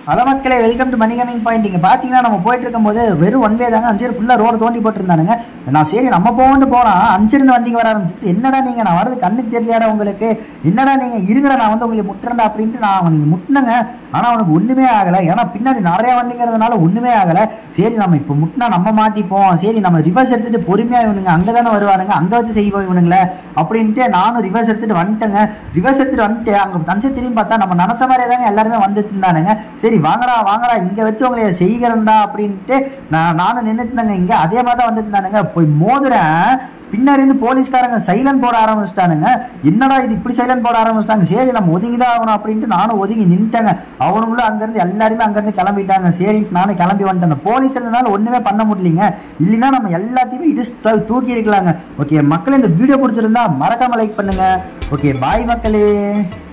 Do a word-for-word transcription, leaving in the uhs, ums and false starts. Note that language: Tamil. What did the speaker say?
ஹலோ மக்களே, welcome to money coming point. இங்கே பார்த்தீங்கன்னா நம்ம போயிட்டு இருக்கும்போது வெறும் ஒன் வே தாங்க. அஞ்சு ஃபுல்லாக ரோடு தோண்டி போட்டுருந்தானுங்க. நான் சரி நம்ம போகண்டு போனால் அஞ்சிருந்து வண்டிக்கு வர ஆரம்பிச்சிச்சு. என்னடா நீங்கள் நான் வரது கண்ணுக்கு தெரியலையாடா உங்களுக்கு, என்னடா நீங்கள் இருங்கடா நான் வந்து உங்களுக்கு முட்டுறேன்டா அப்படின்ட்டு நான் நீங்கள் முட்டினங்க. ஆனால் அவனுக்கு ஒன்றுமே ஆகலை, ஏன்னா பின்னாடி நிறையா வண்டிங்கிறதுனால ஒன்றுமே ஆகலை. சரி நம்ம இப்போ முட்டினா நம்ம மாட்டிப்போம், சரி நம்ம ரிவர்ஸ் எடுத்துகிட்டு பொறுமையாக இவனுங்க அங்கே தானே வருவானுங்க, அங்கே வச்சு செய்வோம் இவனுங்களே அப்படின்ட்டு நானும் ரிவர்ஸ் எடுத்துகிட்டு வந்துட்டேங்க. ரிவர்ஸ் எடுத்துகிட்டு வந்துட்டு அங்கே தஞ்சை திரும்பி பார்த்தா நம்ம நினச்ச மாதிரியே தாங்க எல்லாருமே வந்துட்டு இருந்தானுங்க. சரி வாங்கடா வாங்கடா இங்கே வச்சு உங்களை செய்கிறேன்டா அப்படின்ட்டு நான் நானும் நின்றுட்டு இருந்தாங்க. இங்கே அதே மாதிரி தான் வந்துட்டு இருந்தானுங்க. போய் மோதுறேன், பின்னாடி இருந்து போலீஸ்காரங்க சைலண்ட் போட ஆரம்பிச்சிட்டானுங்க. என்னடா இது இப்படி சைலண்ட் போட ஆரம்பிச்சிட்டாங்க. சரி நம்ம ஒதுங்கி தான் ஆகணும் அப்படின்ட்டு நானும் ஒதுங்கி நின்றுட்டேங்க. அவனுங்களும் அங்கேருந்து எல்லாருமே அங்கேருந்து கிளம்பிட்டாங்க. சரி நானும் கிளம்பி வந்துட்டேன். போலீஸ் இருந்ததுனால ஒன்றுமே பண்ண முடியலைங்க, இல்லைன்னா நம்ம எல்லாத்தையுமே இடிச்சு தூக்கி இருக்கலாங்க. ஓகே மக்களே, இந்த வீடியோ பிடிச்சிருந்தா மறக்காம லைக் பண்ணுங்க. ஓகே பாய் மக்களே.